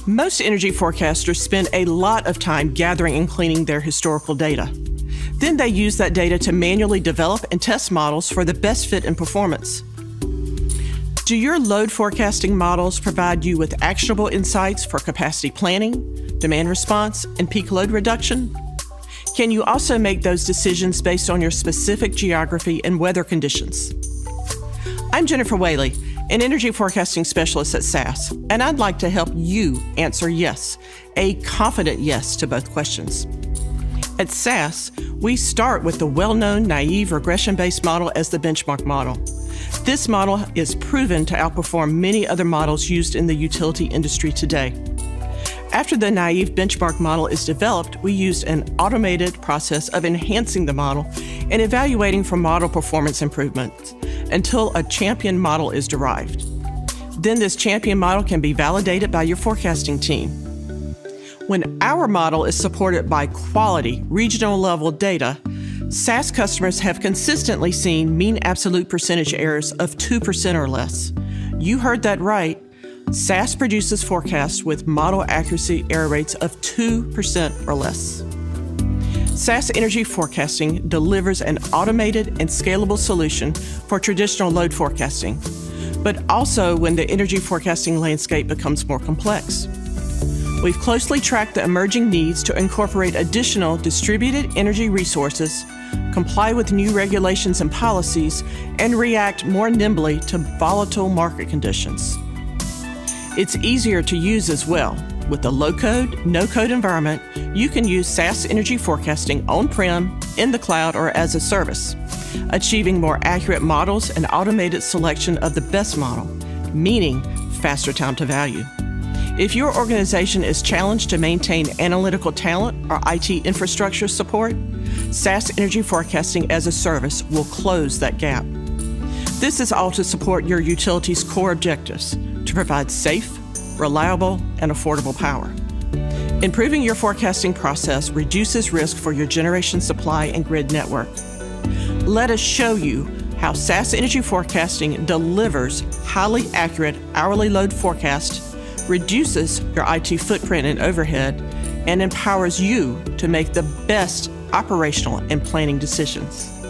Most energy forecasters spend a lot of time gathering and cleaning their historical data. Then they use that data to manually develop and test models for the best fit and performance. Do your load forecasting models provide you with actionable insights for capacity planning, demand response, and peak load reduction? Can you also make those decisions based on your specific geography and weather conditions? I'm Jennifer Whaley, an energy forecasting specialist at SAS, and I'd like to help you answer yes, a confident yes to both questions. At SAS, we start with the well-known naive regression-based model as the benchmark model. This model is proven to outperform many other models used in the utility industry today. After the naive benchmark model is developed, we use an automated process of enhancing the model and evaluating for model performance improvements until a champion model is derived. Then this champion model can be validated by your forecasting team. When our model is supported by quality, regional level data, SAS customers have consistently seen mean absolute percentage errors of 2% or less. You heard that right. SAS produces forecasts with model accuracy error rates of 2% or less. SAS Energy Forecasting delivers an automated and scalable solution for traditional load forecasting, but also when the energy forecasting landscape becomes more complex. We've closely tracked the emerging needs to incorporate additional distributed energy resources, comply with new regulations and policies, and react more nimbly to volatile market conditions. It's easier to use as well. With a low-code, no-code environment, you can use SAS Energy Forecasting on-prem, in the cloud, or as a service, achieving more accurate models and automated selection of the best model, meaning faster time to value. If your organization is challenged to maintain analytical talent or IT infrastructure support, SAS Energy Forecasting as a service will close that gap. This is all to support your utility's core objectives, to provide safe, reliable, and affordable power. Improving your forecasting process reduces risk for your generation supply and grid network. Let us show you how SAS Energy Forecasting delivers highly accurate hourly load forecast, reduces your IT footprint and overhead, and empowers you to make the best operational and planning decisions.